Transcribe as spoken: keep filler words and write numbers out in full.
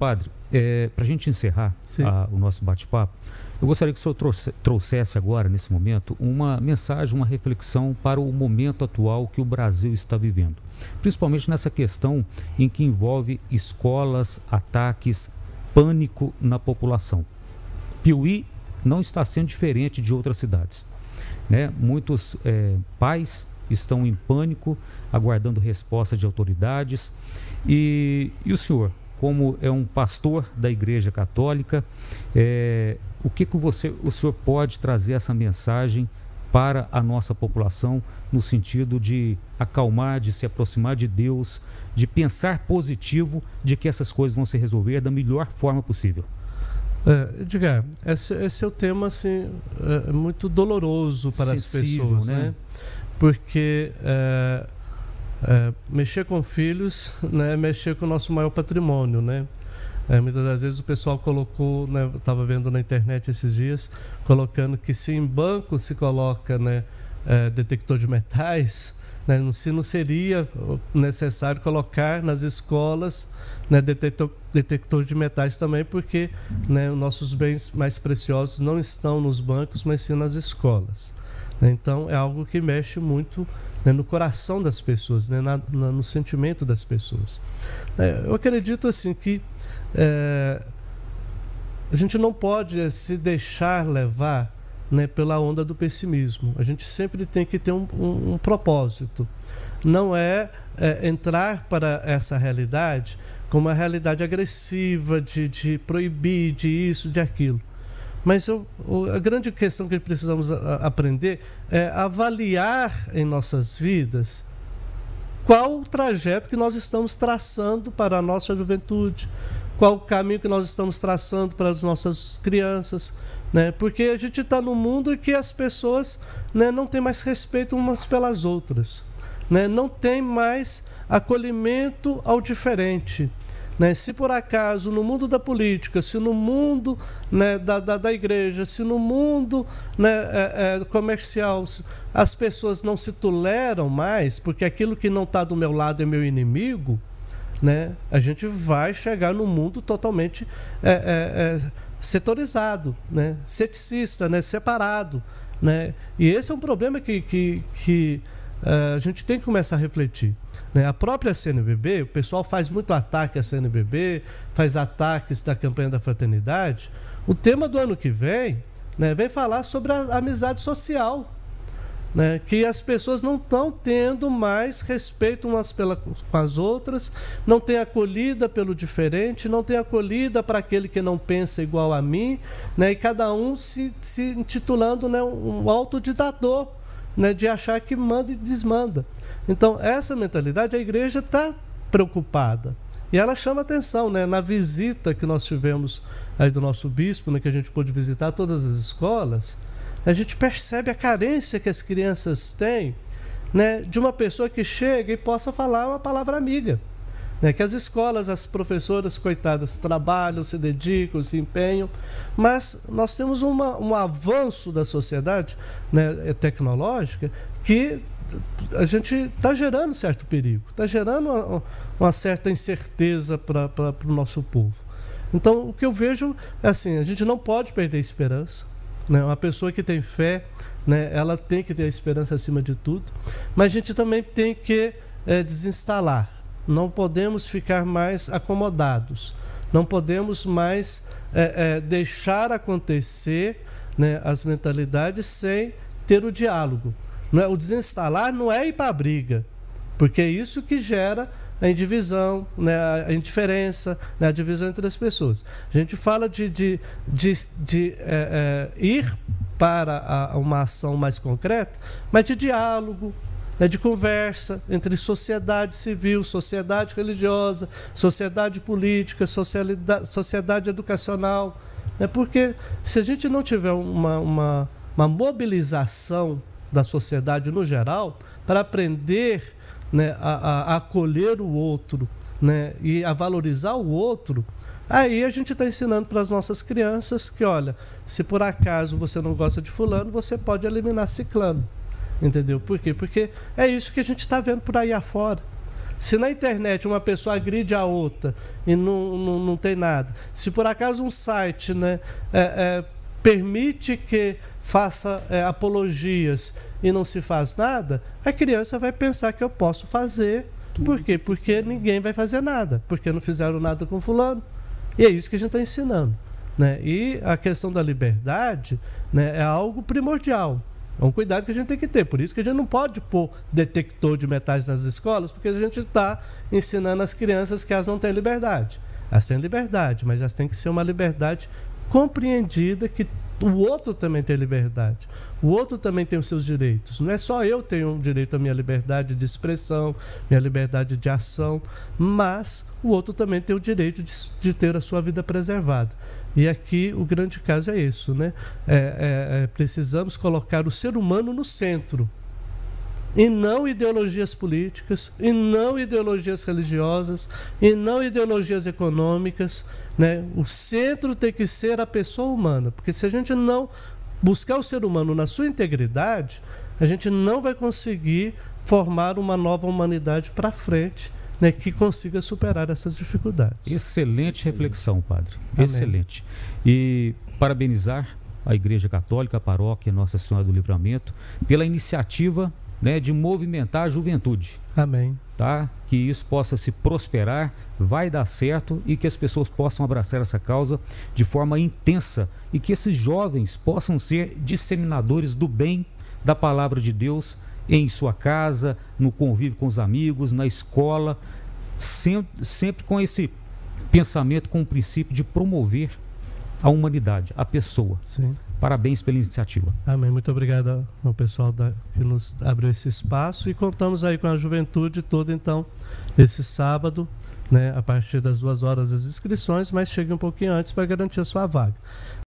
padre, é, para a gente encerrar a, o nosso bate-papo, eu gostaria que o senhor trouxe, trouxesse agora, nesse momento, uma mensagem, uma reflexão para o momento atual que o Brasil está vivendo. Principalmente nessa questão em que envolve escolas, ataques, pânico na população. Piauí não está sendo diferente de outras cidades, né? Muitos é, pais estão em pânico, aguardando resposta de autoridades. E, e o senhor, como é um pastor da Igreja Católica, é, o que, que você, o senhor pode trazer essa mensagem para a nossa população, no sentido de acalmar, de se aproximar de Deus, de pensar positivo, de que essas coisas vão se resolver da melhor forma possível? É, Edgar, esse, esse é o tema assim, é, muito doloroso para Sensível, as pessoas, né? né? Porque é, é, mexer com filhos, né, é mexer com o nosso maior patrimônio, né? É, muitas das vezes o pessoal colocou, né, eu estava vendo na internet esses dias, colocando que se em banco se coloca, né, é, detector de metais, né, se não seria necessário colocar nas escolas, né, detector, detector de metais também, porque, né, os nossos bens mais preciosos não estão nos bancos, mas sim nas escolas. Então é algo que mexe muito, né, no coração das pessoas, né, na, na, no sentimento das pessoas. É, eu acredito assim que é, a gente não pode se deixar levar, né, pela onda do pessimismo. A gente sempre tem que ter um, um, um propósito. Não é, é entrar para essa realidade como uma realidade agressiva de, de proibir, de isso, de aquilo. Mas eu, a grande questão que precisamos aprender é avaliar em nossas vidas qual o trajeto que nós estamos traçando para a nossa juventude, qual o caminho que nós estamos traçando para as nossas crianças, né? Porque a gente está num mundo em que as pessoas, né, não têm mais respeito umas pelas outras, né? Não tem mais acolhimento ao diferente. Né? Se por acaso no mundo da política, se no mundo, né, da, da, da igreja, se no mundo, né, é, é, comercial, as pessoas não se toleram mais, porque aquilo que não está do meu lado é meu inimigo, né, a gente vai chegar num mundo totalmente é, é, é, setorizado, né, ceticista, né, separado. Né? E esse é um problema que, que, que uh, a gente tem que começar a refletir. Né? A própria C N B B, o pessoal faz muito ataque à C N B B, faz ataques da campanha da fraternidade. O tema do ano que vem, né, vem falar sobre a amizade social, né, que as pessoas não estão tendo mais respeito umas pela, com as outras, não tem acolhida pelo diferente, não tem acolhida para aquele que não pensa igual a mim, né, e cada um se, se intitulando, né, um autodidador, né, de achar que manda e desmanda. Então, essa mentalidade, a igreja está preocupada. E ela chama atenção, né, na visita que nós tivemos aí do nosso bispo, né, que a gente pôde visitar todas as escolas, a gente percebe a carência que as crianças têm, né, de uma pessoa que chega e possa falar uma palavra amiga. Né, que as escolas, as professoras, coitadas, trabalham, se dedicam, se empenham, mas nós temos uma, um avanço da sociedade, né, tecnológica, que a gente está gerando certo perigo, está gerando uma, uma certa incerteza para o nosso povo. Então, o que eu vejo é assim, a gente não pode perder a esperança. Né? Uma pessoa que tem fé, né, ela tem que ter a esperança acima de tudo, mas a gente também tem que é, desinstalar. Não podemos ficar mais acomodados, não podemos mais é, é, deixar acontecer, né, as mentalidades sem ter o diálogo. Não é, o desinstalar não é ir para a briga, porque é isso que gera a indivisão, né, a indiferença, né, a divisão entre as pessoas. A gente fala de, de, de, de é, é, ir para a, uma ação mais concreta, mas de diálogo, né, de conversa entre sociedade civil, sociedade religiosa, sociedade política, sociedade, sociedade educacional. Né, porque se a gente não tiver uma, uma, uma mobilização da sociedade no geral para aprender, né, a, a acolher o outro, né, e a valorizar o outro, aí a gente está ensinando para as nossas crianças que, olha, se por acaso você não gosta de fulano, você pode eliminar ciclano. Entendeu? Por quê? Porque é isso que a gente está vendo por aí afora. Se na internet uma pessoa agride a outra e não, não, não tem nada, se por acaso um site, né, é, é, permite que faça é, apologias e não se faz nada, a criança vai pensar que eu posso fazer. Por quê? Porque ninguém vai fazer nada, porque não fizeram nada com fulano. E é isso que a gente está ensinando, né? E a questão da liberdade, né, é algo primordial. É um cuidado que a gente tem que ter. Por isso que a gente não pode pôr detector de metais nas escolas, porque a gente está ensinando as crianças que elas não têm liberdade. Elas têm liberdade, mas elas têm que ser uma liberdade compreendida, que o outro também tem liberdade. O outro também tem os seus direitos. Não é só eu tenho um direito à minha liberdade de expressão, minha liberdade de ação, mas o outro também tem o direito de, de ter a sua vida preservada. E aqui o grande caso é isso, né? É, é, é, precisamos colocar o ser humano no centro, e não ideologias políticas, e não ideologias religiosas, e não ideologias econômicas, né? O centro tem que ser a pessoa humana, porque se a gente não buscar o ser humano na sua integridade, a gente não vai conseguir formar uma nova humanidade para frente, né, que consiga superar essas dificuldades. Excelente reflexão, padre. Amém. Excelente. E parabenizar a Igreja Católica, a Paróquia Nossa Senhora do Livramento, pela iniciativa, né, de movimentar a juventude. Amém. Tá? Que isso possa se prosperar, vai dar certo e que as pessoas possam abraçar essa causa de forma intensa e que esses jovens possam ser disseminadores do bem, da palavra de Deus em sua casa, no convívio com os amigos, na escola, sempre, sempre com esse pensamento, com o princípio de promover a humanidade, a pessoa. Sim. Parabéns pela iniciativa. Amém. Muito obrigado ao pessoal da, que nos abriu esse espaço, e contamos aí com a juventude toda, então, esse sábado, né, a partir das duas horas as inscrições, mas chegue um pouquinho antes para garantir a sua vaga.